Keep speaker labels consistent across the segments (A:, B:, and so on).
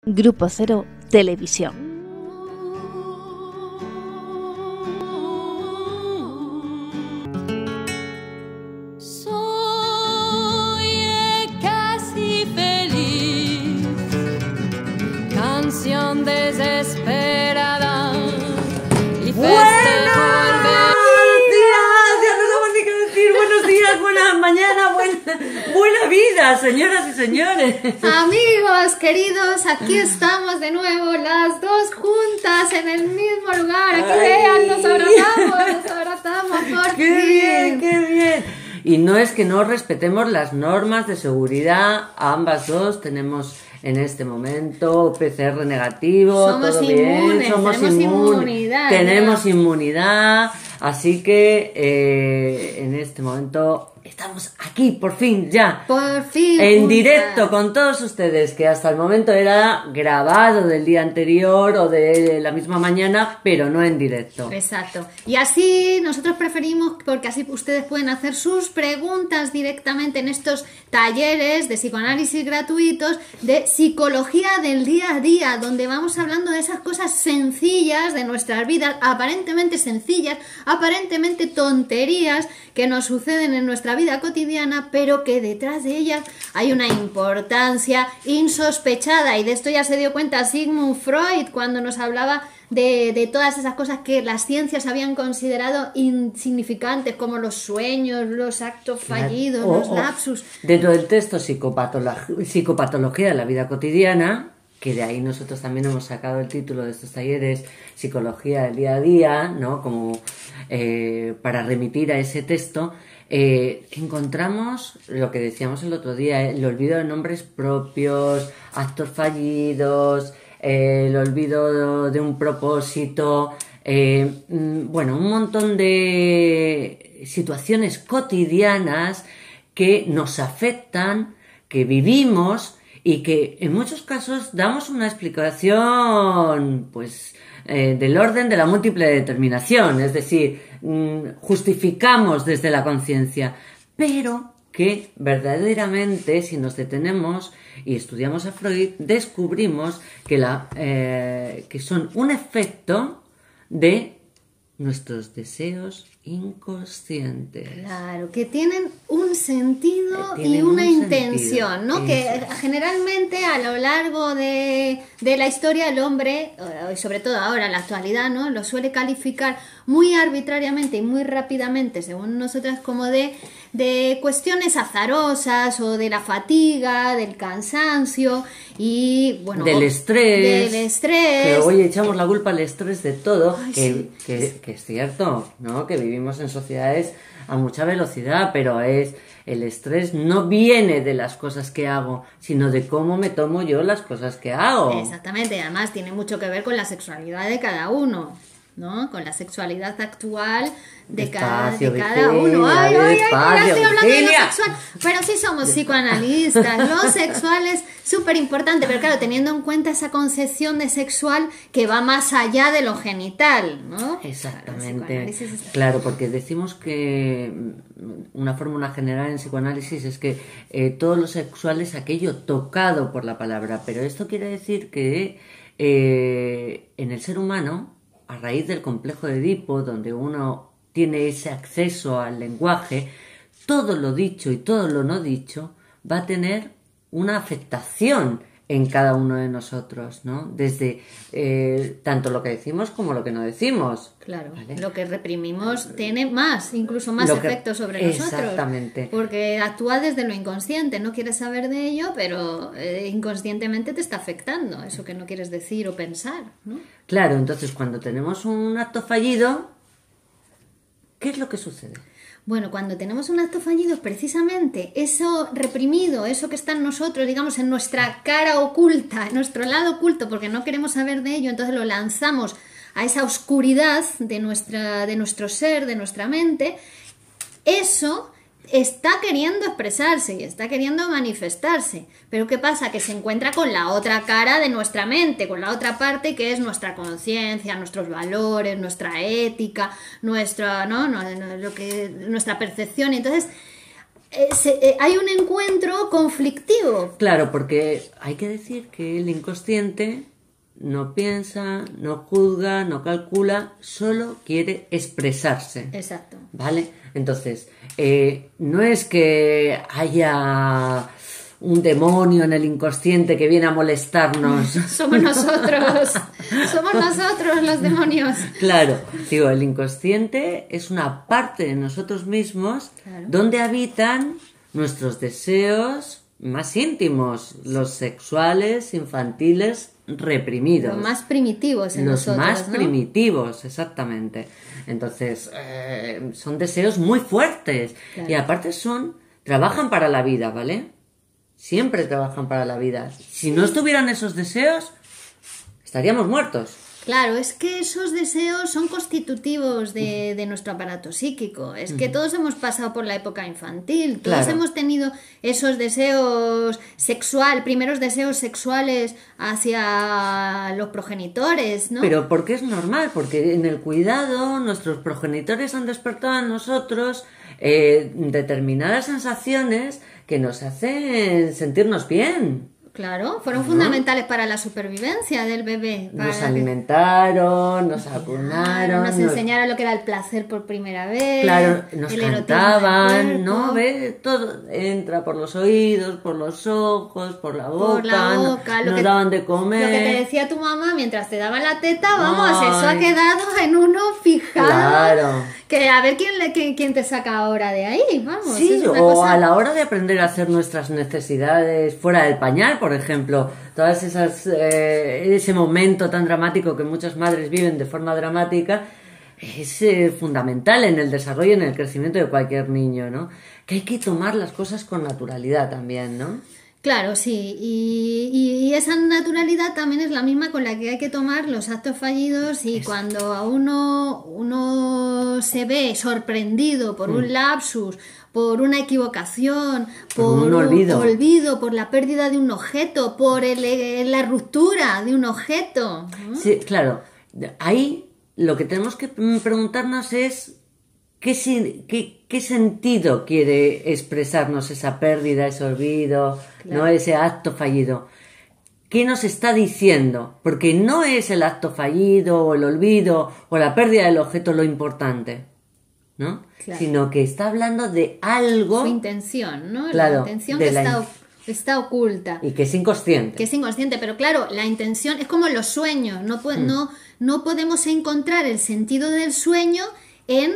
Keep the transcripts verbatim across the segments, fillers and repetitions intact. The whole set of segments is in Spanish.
A: Grupo Cero Televisión.
B: Desesperada y
C: ¡Buenos días! Ya no sabemos ni qué decir. Buenos días, buenas mañanas, buena, buena vida, señoras y señores.
D: Amigos queridos, aquí estamos de nuevo, las dos juntas en el mismo lugar. Aquí vean, nos abrazamos, nos abrazamos por
C: ¡Qué
D: fin.
C: bien, qué bien! Y no es que no respetemos las normas de seguridad, ambas dos tenemos en este momento P C R negativo,
D: somos
C: todo
D: inmunes,
C: bien, somos
D: tenemos
C: inmun-
D: inmunidad.
C: tenemos
D: ¿no?
C: inmunidad, así que eh, en este momento estamos aquí, por fin, ya,
D: Por fin.
C: en
D: juntas.
C: directo con todos ustedes, que hasta el momento era grabado del día anterior o de la misma mañana, pero no en directo.
D: Exacto. Y así nosotros preferimos, porque así ustedes pueden hacer sus preguntas directamente en estos talleres de psicoanálisis gratuitos de psicología del día a día, donde vamos hablando de esas cosas sencillas de nuestras vidas, aparentemente sencillas, aparentemente tonterías que nos suceden en nuestra vida cotidiana, pero que detrás de ellas hay una importancia insospechada, y de esto ya se dio cuenta Sigmund Freud cuando nos hablaba de, de todas esas cosas que las ciencias habían considerado insignificantes, como los sueños, los actos fallidos,
C: O-
D: los
C: o
D: lapsus.
C: Dentro del texto psicopatolo- psicopatología de la vida cotidiana, que de ahí nosotros también hemos sacado el título de estos talleres, psicología del día a día, ¿no? Como eh, para remitir a ese texto, eh, encontramos lo que decíamos el otro día, el olvido de nombres propios, actos fallidos, eh, el olvido de un propósito, eh, mm, bueno, un montón de situaciones cotidianas que nos afectan, que vivimos y que en muchos casos damos una explicación, pues, eh, del orden de la múltiple determinación, es decir, mm, justificamos desde la conciencia, pero que verdaderamente, si nos detenemos y estudiamos a Freud, descubrimos que, la, eh, que son un efecto de nuestros deseos inconscientes.
D: Claro, que tienen un sentido
C: Eh, tienen
D: y una
C: un
D: intención,
C: sentido,
D: ¿no? Que
C: eso.
D: generalmente a lo largo de, de la historia el hombre, y sobre todo ahora en la actualidad, ¿no? Lo suele calificar muy arbitrariamente y muy rápidamente, según nosotras, como de, de cuestiones azarosas o de la fatiga, del cansancio y, bueno...
C: Del estrés,
D: Del estrés.
C: que hoy echamos la culpa al estrés de todo,
D: Ay,
C: que,
D: sí.
C: que, que es cierto, ¿no? Que vivimos en sociedades a mucha velocidad, pero es el estrés no viene de las cosas que hago, sino de cómo me tomo yo las cosas que hago.
D: Exactamente, además tiene mucho que ver con la sexualidad de cada uno, ¿no? Con la sexualidad actual de, cada, de
C: Despacio,
D: cada
C: Virginia,
D: uno. Ay, ay, ay, que ya
C: despacio,
D: estoy hablando de lo
C: Virginia.
D: sexual. Pero sí somos psicoanalistas. Lo sexual es súper importante, pero claro, teniendo en cuenta esa concepción de sexual que va más allá de lo genital, ¿no?
C: Exactamente.
D: Claro, el psicoanálisis es-
C: Claro, porque decimos que una fórmula general en psicoanálisis es que eh, todo lo sexual es aquello tocado por la palabra, pero esto quiere decir que eh, en el ser humano, a raíz del complejo de Edipo, donde uno tiene ese acceso al lenguaje, todo lo dicho y todo lo no dicho va a tener una afectación en cada uno de nosotros, ¿no? Desde eh, tanto lo que decimos como lo que no decimos.
D: Claro,
C: ¿vale?
D: lo que reprimimos tiene más, incluso más
C: Lo que-
D: efecto sobre nosotros.
C: Exactamente.
D: Porque actúa desde lo inconsciente, no quieres saber de ello, pero eh, inconscientemente te está afectando, eso que no quieres decir o pensar, ¿no?
C: Claro, entonces cuando tenemos un acto fallido, ¿qué es lo que sucede?
D: Bueno, cuando tenemos un acto fallido, precisamente eso reprimido, eso que está en nosotros, digamos, en nuestra cara oculta, en nuestro lado oculto, porque no queremos saber de ello, entonces lo lanzamos a esa oscuridad de, nuestra, de nuestro ser, de nuestra mente, eso está queriendo expresarse y está queriendo manifestarse. Pero ¿qué pasa? Que se encuentra con la otra cara de nuestra mente, con la otra parte que es nuestra conciencia, nuestros valores, nuestra ética, nuestra, ¿no? No, no, lo que, nuestra percepción. Entonces, eh, se, eh, hay un encuentro conflictivo.
C: Claro, porque hay que decir que el inconsciente no piensa, no juzga, no calcula, solo quiere expresarse.
D: Exacto.
C: ¿Vale? Entonces, eh, no es que haya un demonio en el inconsciente que viene a molestarnos.
D: Somos nosotros, somos nosotros los demonios.
C: Claro, digo, el inconsciente es una parte de nosotros mismos, claro, donde habitan nuestros deseos más íntimos, los sexuales, infantiles, reprimidos.
D: Los más primitivos en
C: los
D: nosotros,
C: más
D: ¿no?
C: primitivos, exactamente. Entonces, eh, son deseos muy fuertes. Claro. Y aparte son, trabajan para la vida, ¿vale? Siempre trabajan para la vida. Si no estuvieran esos deseos, estaríamos muertos.
D: Claro, es que esos deseos son constitutivos de, de nuestro aparato psíquico. Es que todos hemos pasado por la época infantil, todos
C: Claro.
D: hemos tenido esos deseos sexual, primeros deseos sexuales hacia los progenitores, ¿no?
C: Pero porque es normal, porque en el cuidado nuestros progenitores han despertado en nosotros eh, determinadas sensaciones que nos hacen sentirnos bien.
D: Claro, fueron
C: ¿No?
D: fundamentales para la supervivencia del bebé. Para
C: Nos
D: que-
C: alimentaron, nos
D: Claro,
C: acunaron,
D: nos
C: nos-
D: enseñaron lo que era el placer por primera vez.
C: Claro, nos
D: el erotismo del
C: cantaban,
D: cuerpo.
C: ¿no? ¿Ves? Todo entra por los oídos, por los ojos, por la boca,
D: Por la
C: no-
D: boca, lo
C: nos
D: que,
C: daban de comer.
D: Lo que te decía tu mamá mientras te daba la teta, vamos,
C: Ay.
D: eso ha quedado en uno fijado.
C: Claro.
D: Que a ver quién, le, quién, quién te saca ahora de ahí, vamos.
C: Sí,
D: es una
C: o
D: cosa-
C: a la hora de aprender a hacer nuestras necesidades fuera del pañal, por ejemplo, todas esas eh, ese momento tan dramático que muchas madres viven de forma dramática es eh, fundamental en el desarrollo y en el crecimiento de cualquier niño, ¿no? Que hay que tomar las cosas con naturalidad también, ¿no?
D: Claro, sí, y, y- y esa naturalidad también es la misma con la que hay que tomar los actos fallidos y cuando a uno, uno se ve sorprendido por un lapsus, por una equivocación, por,
C: Por un olvido.
D: olvido, por la pérdida de un objeto, por el- eh, la ruptura de un objeto. ¿no?
C: Sí, claro. Ahí lo que tenemos que mm, preguntarnos es qué, si- qué, qué sentido quiere expresarnos esa pérdida, ese olvido,
D: Claro.
C: ¿no? Ese acto fallido. ¿Qué nos está diciendo? Porque no es el acto fallido o el olvido o la pérdida del objeto lo importante, ¿no?
D: Claro.
C: Sino que está hablando de algo
D: Su intención, ¿no?
C: Claro,
D: la intención
C: de
D: que
C: la
D: está,
C: in-
D: o- está oculta.
C: y que es inconsciente.
D: Que es inconsciente, pero claro, la intención es como los sueños, no, po- no, no podemos encontrar el sentido del sueño en,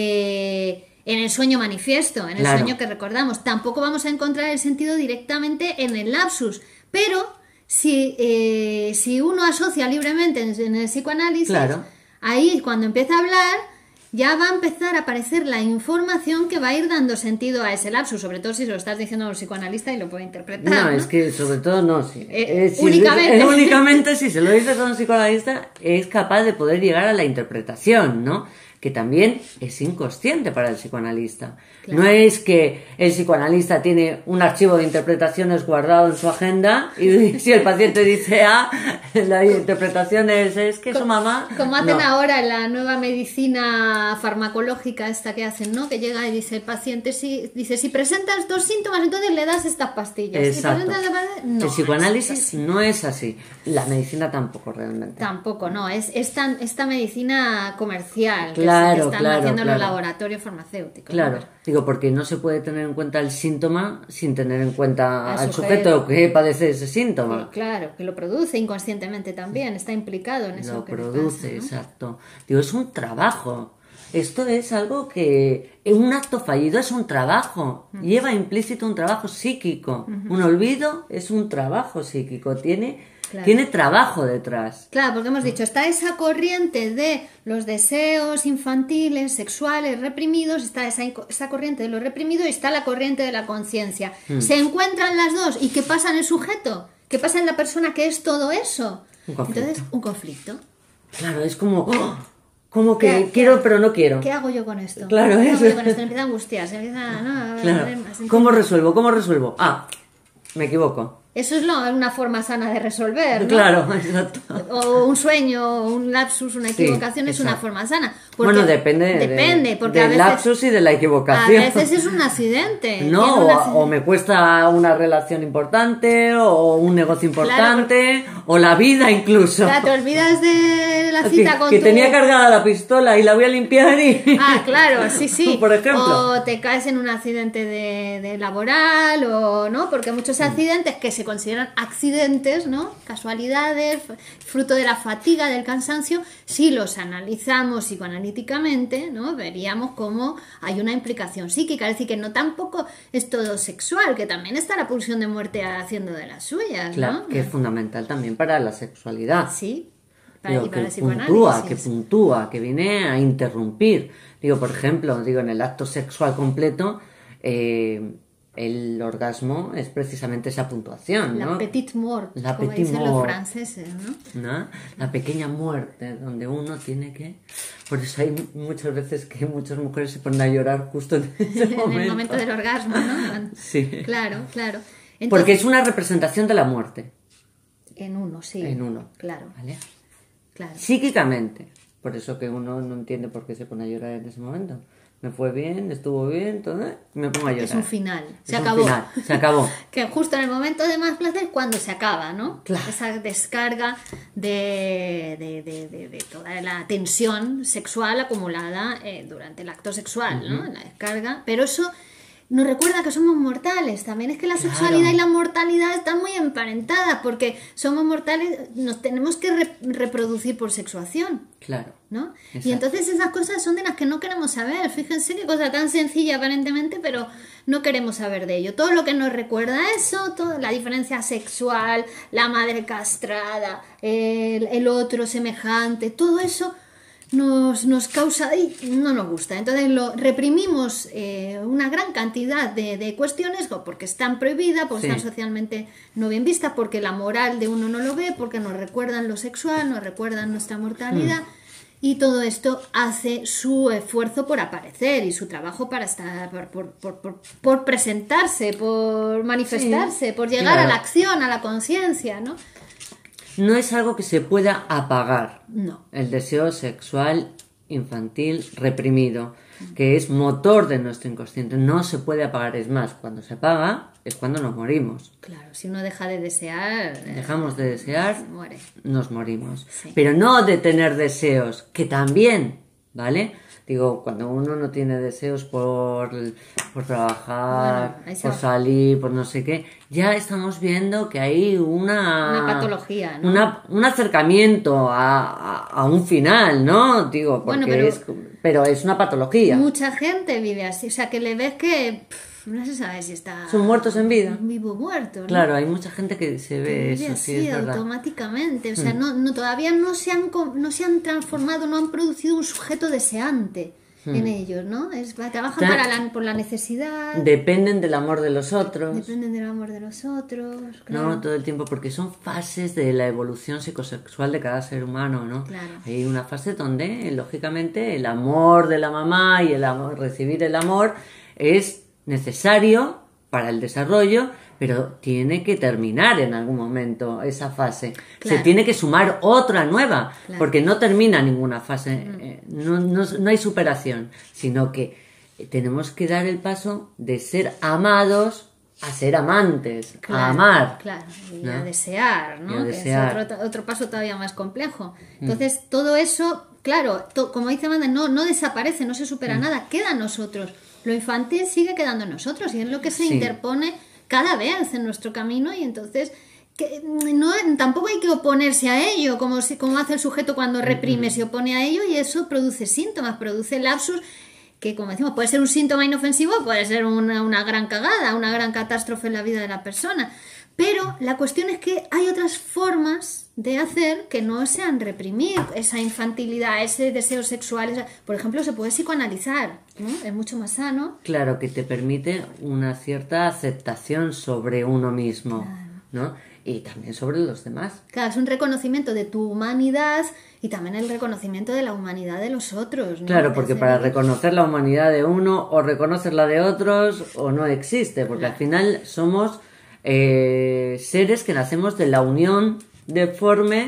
D: eh, en el sueño manifiesto, en el
C: Claro.
D: sueño que recordamos. Tampoco vamos a encontrar el sentido directamente en el lapsus, pero si, eh, si uno asocia libremente en, en el psicoanálisis,
C: Claro.
D: ahí cuando empieza a hablar ya va a empezar a aparecer la información que va a ir dando sentido a ese lapsus, sobre todo si se lo estás diciendo a un psicoanalista y lo puede interpretar.
C: No,
D: ¿no?
C: es que sobre todo no, sí.
D: Eh,
C: Eh, si-
D: únicamente.
C: eh, únicamente si se lo dices a un psicoanalista es capaz de poder llegar a la interpretación, ¿no? Que también es inconsciente para el psicoanalista.
D: Claro.
C: No es que el psicoanalista tiene un archivo de interpretaciones guardado en su agenda y si el paciente dice A, la interpretación es, es que su mamá...
D: Como hacen
C: No.
D: ahora en la nueva medicina farmacológica esta que hacen, ¿no? Que llega y dice el paciente, si, dice, si presenta estos síntomas, entonces le das estas pastillas.
C: Exacto.
D: Si presentas- no,
C: el psicoanálisis
D: es así.
C: no es así. La medicina tampoco realmente.
D: Tampoco, no, es esta, esta medicina comercial que,
C: Claro,
D: se- que están
C: claro,
D: haciendo
C: claro.
D: los laboratorios farmacéuticos.
C: Claro,
D: ¿no?
C: digo, porque no se puede tener en cuenta el síntoma sin tener en cuenta
D: Al
C: al
D: sujeto.
C: sujeto que padece ese
D: Sí,
C: síntoma.
D: claro, que lo produce inconscientemente también, está implicado en eso
C: Lo
D: que le
C: produce,
D: pasa, ¿no?
C: exacto. Digo, es un trabajo. Esto es algo que un acto fallido es un trabajo, lleva implícito un trabajo psíquico. Un olvido es un trabajo psíquico, tiene,
D: Claro.
C: tiene trabajo detrás.
D: Claro, porque hemos dicho, está esa corriente de los deseos infantiles, sexuales, reprimidos, está esa, inco- esa corriente de lo reprimido y está la corriente de la conciencia.
C: Hmm.
D: Se encuentran las dos. ¿Y qué pasa en el sujeto? ¿Qué pasa en la persona que es todo eso?
C: Un conflicto.
D: Entonces, un conflicto.
C: Claro, es como, ¡oh! como que
D: ¿Qué-
C: quiero
D: qué-
C: pero no quiero.
D: ¿Qué hago yo con esto?
C: Claro,
D: ¿Qué hago
C: eso.
D: yo con esto? Empieza a angustiar, se empieza ¿no? a- a-
C: Claro.
D: a- a-
C: ¿Cómo resuelvo? ¿Cómo resuelvo? Ah, me equivoco.
D: Eso es lo- una forma sana de resolver, ¿no?
C: Claro, exacto.
D: o un sueño, un lapsus, una
C: Sí,
D: equivocación es una
C: exacto.
D: forma sana. Porque-
C: Bueno, depende, de-
D: depende porque
C: del
D: a veces,
C: lapsus y de la
D: a
C: equivocación.
D: veces es un accidente.
C: No,
D: tiene un
C: o,
D: accidente.
C: o me cuesta una relación importante, o un negocio importante, o la vida incluso.
D: O sea, te olvidas de la
C: Que,
D: cita con
C: que
D: tu...
C: tenía cargada la pistola y la voy a limpiar y...
D: Ah, claro, sí, sí.
C: Por ejemplo.
D: O te caes en un accidente de, de laboral, o no, porque muchos
C: Mm.
D: accidentes que se consideran accidentes, ¿no? Casualidades, f- fruto de la fatiga, del cansancio, si los analizamos psicoanalíticamente, ¿no? Veríamos cómo hay una implicación psíquica, es decir, que no tampoco es todo sexual, que también está la pulsión de muerte haciendo de las suyas,
C: Claro,
D: ¿no?
C: que es fundamental también para la sexualidad.
D: Sí, para,
C: Digo,
D: y para el
C: que puntúa, que
D: psicoanálisis.
C: puntúa, que viene a interrumpir. Digo, por ejemplo, digo, en el acto sexual completo, eh, el orgasmo es precisamente esa puntuación,
D: La
C: ¿no?
D: petite mort,
C: La
D: como
C: petite
D: dicen los
C: mort.
D: franceses, ¿no?
C: ¿No? La pequeña muerte, donde uno tiene que... Por eso hay muchas veces que muchas mujeres se ponen a llorar justo en ese
D: En
C: momento.
D: el momento del orgasmo, ¿no? Cuando-
C: Sí.
D: Claro, claro. Entonces,
C: Porque es una representación de la muerte,
D: en uno, sí.
C: en uno.
D: Claro,
C: ¿Vale?
D: claro.
C: Psíquicamente. Por eso que uno no entiende por qué se pone a llorar en ese momento. Me fue bien, estuvo bien, todo, ¿eh? Me pongo a llorar.
D: Es un final, se
C: Es un
D: acabó.
C: final, se acabó.
D: Que justo en el momento de más placer es cuando se acaba, ¿no?
C: Claro.
D: Esa descarga de, de, de, de- de toda la tensión sexual acumulada eh, durante el acto sexual, ¿no? La descarga. Pero eso nos recuerda que somos mortales. También es que la
C: Claro.
D: sexualidad y la mortalidad están muy emparentadas porque somos mortales, nos tenemos que re- reproducir por sexuación.
C: Claro.
D: ¿No? Y
C: Exacto.
D: entonces esas cosas son de las que no queremos saber. Fíjense qué cosa tan sencilla aparentemente, pero no queremos saber de ello. Todo lo que nos recuerda a eso, toda la diferencia sexual, la madre castrada, el, el otro semejante, todo eso nos, nos causa y no nos gusta. Entonces lo reprimimos eh, una gran cantidad de, de cuestiones o porque están prohibidas, porque
C: Sí.
D: están socialmente no bien vistas, porque la moral de uno no lo ve, porque nos recuerdan lo sexual, nos recuerdan nuestra mortalidad. Y todo esto hace su esfuerzo por aparecer y su trabajo para estar, por, por, por, por, por presentarse, por manifestarse,
C: Sí,
D: por llegar
C: claro.
D: a la acción, a la conciencia, ¿no?
C: No es algo que se pueda apagar.
D: No.
C: El deseo sexual infantil reprimido, que es motor de nuestro inconsciente, no se puede apagar. Es más, cuando se apaga es cuando nos morimos.
D: Claro, si uno deja de desear, eh,
C: Dejamos de desear,
D: se muere.
C: nos morimos.
D: Sí.
C: Pero no de tener deseos, que también, ¿vale? Digo, cuando uno no tiene deseos por, por trabajar,
D: Bueno, ahí se
C: por
D: va.
C: salir, por no sé qué, ya estamos viendo que hay una...
D: Una patología, ¿no?
C: una- un acercamiento a, a- a un final, ¿no? Digo, porque
D: Bueno, pero-
C: es... Pero es una patología.
D: Mucha gente vive así, o sea, que le ves que pff, no se sabe si está
C: Son muertos en vida.
D: vivo o muerto, ¿no?
C: Claro, hay mucha gente que se ve
D: Que vive
C: eso,
D: así
C: sí, es verdad. Mm.
D: automáticamente, o sea, no, no, todavía no se, han, co- no se han transformado, no han producido un sujeto deseante en ellos, ¿no? Es, trabajan
C: Ta-
D: para la, por la necesidad,
C: Dependen del amor de los otros.
D: dependen del amor de los otros, claro.
C: No, todo el tiempo, porque son fases de la evolución psicosexual de cada ser humano, ¿no?
D: Claro.
C: Hay una fase donde, eh, lógicamente, el amor de la mamá y el amor, recibir el amor es necesario para el desarrollo, pero tiene que terminar en algún momento esa fase.
D: Claro.
C: Se tiene que sumar otra nueva,
D: Claro.
C: porque no termina ninguna fase, eh, no, no, no hay superación, sino que tenemos que dar el paso de ser amados a ser amantes,
D: Claro,
C: a amar.
D: Claro, y
C: ¿no?
D: a desear, ¿no?
C: Y a
D: Que
C: desear.
D: es otro, otro paso todavía más complejo. Entonces, todo eso, claro, to- como dice Amanda, no, no desaparece, no se supera
C: Mm.
D: nada, queda en nosotros. Lo infantil sigue quedando en nosotros y es lo que se
C: Sí.
D: interpone cada vez en nuestro camino y entonces que no, tampoco hay que oponerse a ello, como, si, como hace el sujeto cuando reprime, se opone a ello y eso produce síntomas, produce lapsus que, como decimos, puede ser un síntoma inofensivo, puede ser una, una gran cagada, una gran catástrofe en la vida de la persona. Pero la cuestión es que hay otras formas de hacer que no sean reprimir esa infantilidad, ese deseo sexual. esa- Por ejemplo, se puede psicoanalizar, ¿no? Es mucho más sano.
C: Claro, que te permite una cierta aceptación sobre uno mismo, ¿no? Y también sobre los demás.
D: Claro, es un reconocimiento de tu humanidad y también el reconocimiento de la humanidad de los otros, ¿no?
C: Claro, porque
D: Desde-
C: para reconocer la humanidad de uno o reconocer la de otros o no existe, porque al final somos eh, seres que nacemos de la unión deforme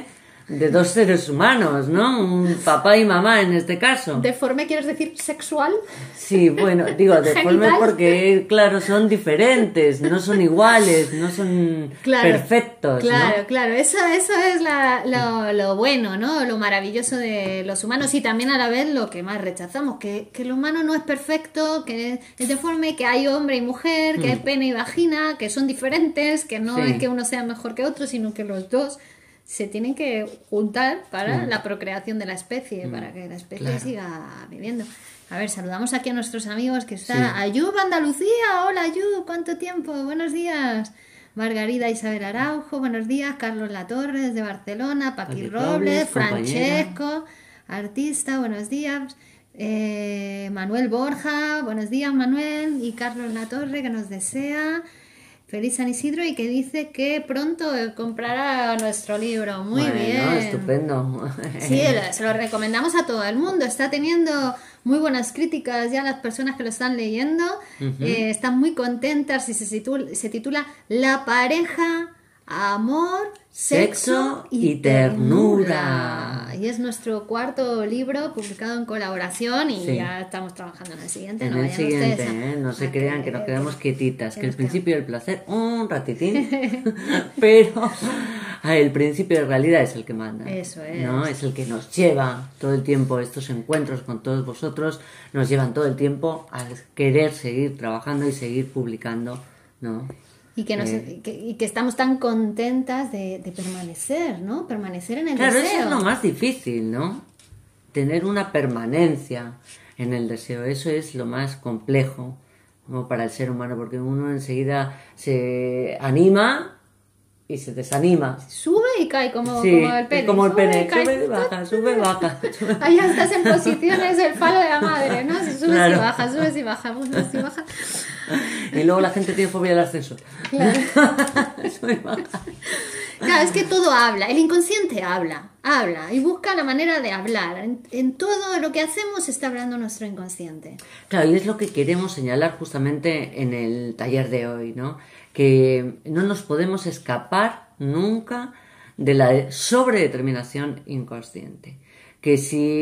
C: de dos seres humanos, ¿no? Un papá y mamá en este caso.
D: ¿Deforme quieres decir sexual?
C: Sí, bueno, digo deforme
D: ¿Genital?
C: porque, claro, son diferentes, no son iguales, no son
D: Claro,
C: perfectos,
D: Claro,
C: ¿no?
D: claro, eso, eso es la- lo, lo bueno, ¿no? Lo maravilloso de los humanos y también a la vez lo que más rechazamos, que, que el humano no es perfecto, que es deforme, que hay hombre y mujer, que hay pene y vagina, que son diferentes, que no
C: Sí.
D: es que uno sea mejor que otro, sino que los dos se tienen que juntar para la procreación de la especie, para que la especie
C: claro.
D: siga viviendo. A ver, saludamos aquí a nuestros amigos que está
C: Sí.
D: Ayub Andalucía. Hola Ayub, ¿cuánto tiempo? Buenos días. Margarida Isabel Araujo, buenos días. Carlos Latorre desde Barcelona. Paqui
C: Paqui
D: Robles,
C: Robles,
D: Francesco, artista, buenos días. Eh, Manuel Borja, buenos días Manuel. Y Carlos Latorre que nos desea feliz San Isidro y que dice que pronto eh, comprará nuestro libro. Muy
C: Bueno,
D: bien.
C: estupendo.
D: Sí, se lo recomendamos a todo el mundo. Está teniendo muy buenas críticas ya las personas que lo están leyendo. Eh, están muy contentas y se titula, se titula La pareja, amor, sexo,
C: Sexo y ternura.
D: Y es nuestro cuarto libro publicado en colaboración y
C: Sí.
D: ya estamos trabajando en el siguiente.
C: En
D: no
C: el
D: vayan
C: siguiente,
D: ustedes a-
C: ¿eh? No se
D: a
C: crean que nos
D: creer
C: quedamos quietitas, que el
D: nos
C: principio del placer, un ratitín, pero ah, el principio de realidad es el que manda.
D: Eso es.
C: ¿no? Es el que nos lleva todo el tiempo, estos encuentros con todos vosotros, nos llevan todo el tiempo a querer seguir trabajando y seguir publicando, ¿no?
D: Y que, nos,
C: Eh.
D: que, y que estamos tan contentas de, de permanecer, ¿no? Permanecer en el
C: Claro,
D: deseo.
C: eso es lo más difícil, ¿no? Tener una permanencia en el deseo, eso es lo más complejo, como para el ser humano, porque uno enseguida se anima y se desanima.
D: Sube y cae como,
C: Sí,
D: como el pene.
C: como el pene,
D: y cae.
C: sube y baja, sube y baja.
D: Ahí ya estás en posiciones el falo de la madre, ¿no? Si subes
C: Claro.
D: y bajas, subes y bajas, subes y bajas.
C: Y luego la gente tiene fobia al ascensor.
D: Claro.
C: Sube y baja.
D: Claro, es que todo habla, el inconsciente habla, habla y busca la manera de hablar. En, en todo lo que hacemos está hablando nuestro inconsciente.
C: Claro, y es lo que queremos señalar justamente en el taller de hoy, ¿no? Que no nos podemos escapar nunca de la sobredeterminación inconsciente. Que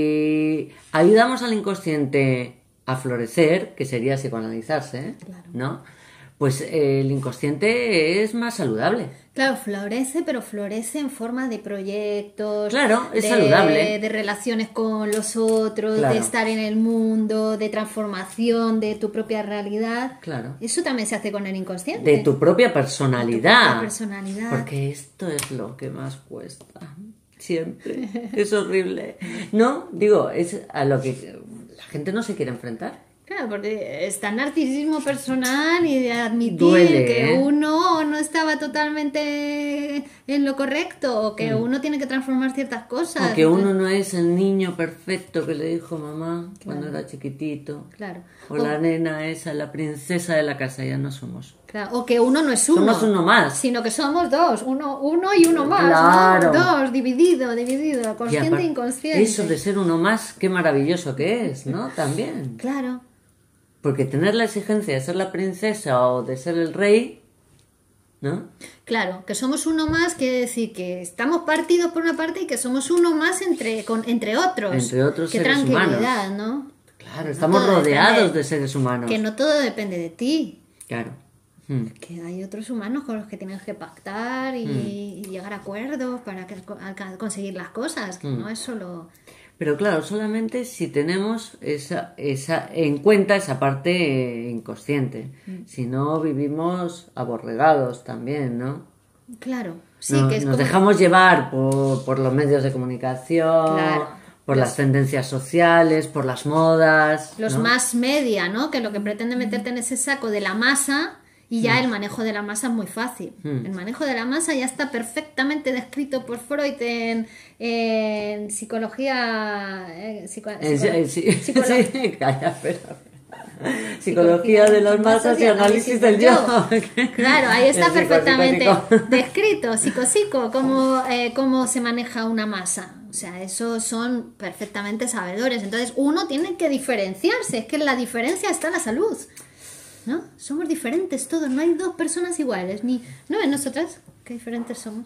C: si ayudamos al inconsciente a florecer, que sería psicoanalizarse,
D: Claro.
C: ¿no? Pues eh, el inconsciente es más saludable.
D: Claro, florece, pero florece en forma de proyectos,
C: Claro, es
D: de,
C: saludable.
D: de relaciones con los otros,
C: Claro.
D: de estar en el mundo, de transformación de tu propia realidad.
C: Claro.
D: Eso también se hace con el inconsciente.
C: De tu propia personalidad.
D: De tu propia personalidad.
C: Porque esto es lo que más cuesta. Siempre. Es horrible. No, digo, es a lo que la gente no se quiere enfrentar.
D: Claro, porque está el narcisismo personal y de admitir
C: Duele,
D: que
C: ¿eh?
D: uno no estaba totalmente en lo correcto o que uno tiene que transformar ciertas cosas.
C: O que uno no es el niño perfecto que le dijo mamá cuando era chiquitito.
D: Claro.
C: O la nena esa, la princesa de la casa, ya no somos.
D: Claro, o que uno no es uno.
C: Somos uno más.
D: Sino que somos dos, uno, uno y uno más.
C: Claro.
D: ¿no? Dos, dividido, dividido,
C: Y
D: consciente e
C: aparte,
D: inconsciente.
C: eso de ser uno más, qué maravilloso que es, ¿no? También.
D: Claro.
C: Porque tener la exigencia de ser la princesa o de ser el rey, ¿no?
D: Claro, que somos uno más quiere decir que estamos partidos por una parte y que somos uno más entre, con, entre otros.
C: Entre otros
D: Qué
C: seres
D: tranquilidad,
C: humanos.
D: ¿no?
C: Claro, estamos
D: todo
C: rodeados
D: depende-
C: de seres humanos.
D: Que no todo depende de ti.
C: Claro. Mm.
D: Que hay otros humanos con los que tienes que pactar y, y llegar a acuerdos para que, alca- conseguir las cosas. Que no es solo...
C: Pero claro, solamente si tenemos esa, esa, en cuenta esa parte eh, inconsciente. Si no, vivimos aborregados también, ¿no?
D: Claro, sí,
C: No-
D: que es
C: nos
D: como...
C: dejamos llevar por, por los medios de comunicación,
D: Claro.
C: por
D: Los-
C: las tendencias sociales, por las modas.
D: Los
C: ¿no?
D: más media, ¿no? Que lo que pretende meterte en ese saco de la masa y ya el manejo de la masa es muy fácil.
C: Mm.
D: El manejo de la masa ya está perfectamente descrito por Freud en, en psicología... eh, psico-
C: Eh,
D: psico-
C: sí, sí,
D: psicolo-
C: sí, calla, espera, espera. Psicología de las masas y análisis del yo.
D: Claro, ahí está
C: El psico,
D: perfectamente
C: psico, psico.
D: descrito, psico, psico, cómo, eh, cómo se maneja una masa. O sea, eso son perfectamente sabedores. Entonces, uno tiene que diferenciarse. Es que en la diferencia está la salud. ¿No? Somos diferentes todos. No hay dos personas iguales. Ni... ¿No ven nosotras qué diferentes somos?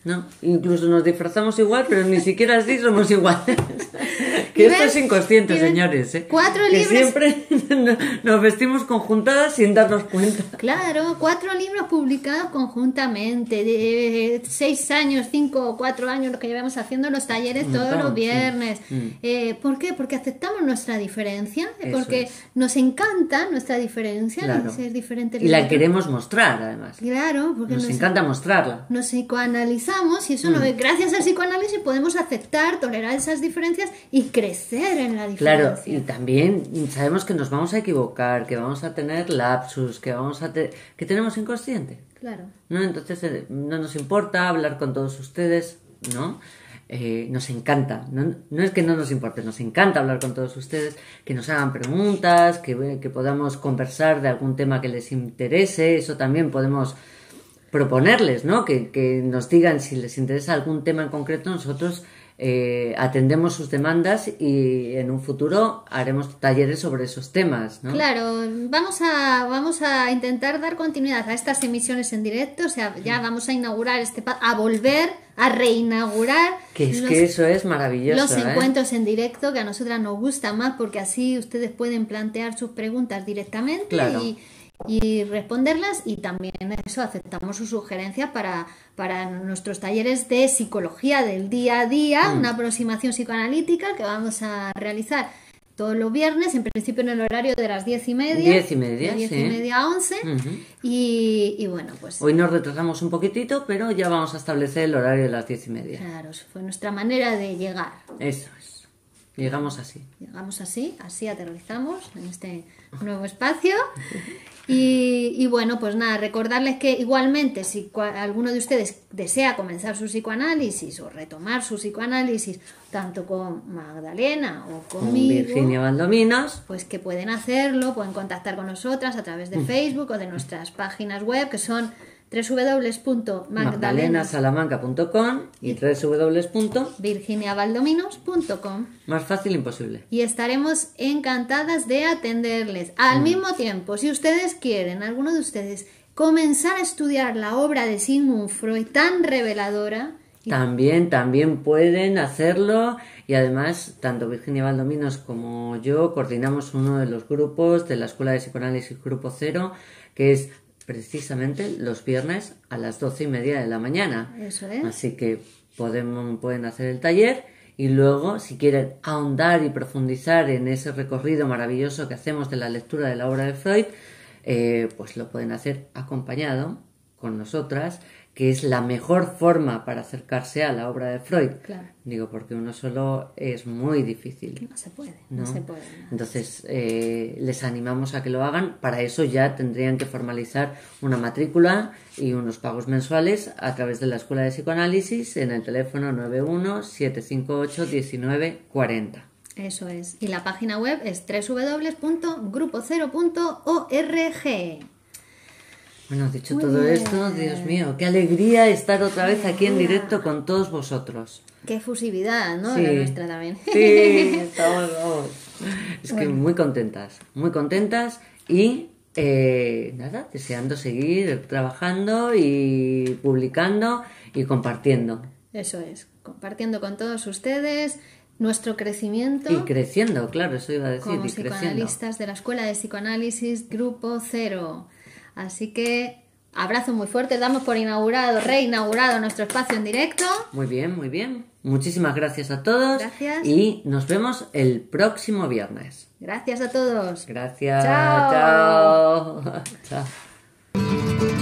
C: No, incluso nos disfrazamos igual, pero ni siquiera así somos iguales. Que
D: ¿Y
C: esto
D: ves?
C: es inconsciente,
D: ¿Y ves?
C: señores, ¿eh?
D: Cuatro
C: que
D: libros.
C: siempre nos vestimos conjuntadas sin darnos cuenta.
D: Claro, cuatro libros publicados conjuntamente, de seis años, cinco o cuatro años, lo que llevamos haciendo los talleres
C: Un
D: todos
C: montón,
D: los viernes.
C: sí. Mm.
D: Eh, ¿Por qué? Porque aceptamos nuestra diferencia,
C: Eso
D: porque
C: es.
D: nos encanta nuestra diferencia,
C: Claro.
D: ser diferente.
C: Y la queremos mostrar, además.
D: Claro, porque
C: Nos
D: nos,
C: encanta mostrarla.
D: nos psicoanalizamos y eso
C: Mm.
D: no es, gracias al psicoanálisis podemos aceptar, tolerar esas diferencias y crecer en la
C: Claro,
D: diferencia.
C: y también sabemos que nos vamos a equivocar, que vamos a tener lapsus, que vamos a te- que tenemos inconsciente,
D: Claro.
C: ¿no? Entonces eh, no nos importa hablar con todos ustedes, ¿no? Eh, nos encanta, no, no es que no nos importe, nos encanta hablar con todos ustedes, que nos hagan preguntas, que, que podamos conversar de algún tema que les interese, eso también podemos proponerles, ¿no? Que, que nos digan si les interesa algún tema en concreto, nosotros eh, atendemos sus demandas y en un futuro haremos talleres sobre esos temas, ¿no?
D: Claro, vamos a, vamos a intentar dar continuidad a estas emisiones en directo, o sea, ya vamos a inaugurar este, pa- a volver, a reinaugurar
C: Que es
D: los,
C: que eso es maravilloso,
D: los
C: ¿eh?
D: encuentros en directo, que a nosotras nos gusta más porque así ustedes pueden plantear sus preguntas directamente
C: Claro.
D: y, y responderlas, y también eso, aceptamos sus sugerencias para, para nuestros talleres de psicología del día a día,
C: Mm.
D: una aproximación psicoanalítica que vamos a realizar todos los viernes, en principio en el horario de las diez y media.
C: Diez y media,
D: de diez
C: sí.
D: y media a once.
C: Ujú.
D: y, y bueno, pues
C: Hoy nos retrasamos un poquitito, pero ya vamos a establecer el horario de las diez y media.
D: claro, fue nuestra manera de llegar.
C: Eso es. Llegamos así.
D: Llegamos así, así aterrizamos en este nuevo espacio. Y, y bueno, pues nada, recordarles que igualmente si cua- alguno de ustedes desea comenzar su psicoanálisis o retomar su psicoanálisis, tanto con Magdalena o
C: Con
D: conmigo,
C: Virginia Valdominos.
D: pues que pueden hacerlo, pueden contactar con nosotras a través de Facebook o de nuestras páginas web, que son doble u doble u doble u punto magdalena
C: magdalenasalamanca punto com y doble u doble u doble u punto
D: virginia valdominos punto com.
C: más fácil imposible.
D: Y estaremos encantadas de atenderles. Al mismo tiempo, si ustedes quieren, alguno de ustedes, comenzar a estudiar la obra de Sigmund Freud tan reveladora, y-
C: También, también pueden hacerlo y además tanto Virginia Valdominos como yo coordinamos uno de los grupos de la Escuela de Psicoanálisis Grupo Cero, que es precisamente los viernes a las doce y media de la mañana.
D: Eso es.
C: Así que podemos, pueden hacer el taller y luego, si quieren ahondar y profundizar en ese recorrido maravilloso que hacemos de la lectura de la obra de Freud, eh, pues lo pueden hacer acompañado con nosotras, que es la mejor forma para acercarse a la obra de Freud.
D: Claro.
C: Digo, porque uno solo es muy difícil.
D: no se puede, no,
C: ¿no?
D: se puede. no.
C: Entonces, eh, les animamos a que lo hagan. Para eso ya tendrían que formalizar una matrícula y unos pagos mensuales a través de la Escuela de Psicoanálisis en el teléfono nueve uno siete cinco ocho uno nueve cuatro cero.
D: Eso es. Y la página web es doble u doble u doble u punto grupo cero punto org.
C: Bueno, dicho
D: Muy
C: todo
D: bien.
C: esto, Dios mío, qué alegría estar otra vez aquí en directo con todos vosotros.
D: Qué efusividad, ¿no?
C: Sí.
D: La nuestra también.
C: Sí, estamos, vamos. Es que
D: Bueno.
C: muy contentas, muy contentas y eh, nada, deseando seguir trabajando y publicando y compartiendo.
D: Eso es. Compartiendo con todos ustedes nuestro crecimiento.
C: Y creciendo, claro, eso iba a decir,
D: como
C: y creciendo.
D: psicoanalistas de la Escuela de Psicoanálisis Grupo Cero. Así que abrazo muy fuerte, damos por inaugurado, reinaugurado nuestro espacio en directo.
C: Muy bien, muy bien. Muchísimas gracias a todos.
D: Gracias.
C: Y nos vemos el próximo viernes.
D: Gracias a todos.
C: Gracias.
D: Chao.
C: Chao. Chao.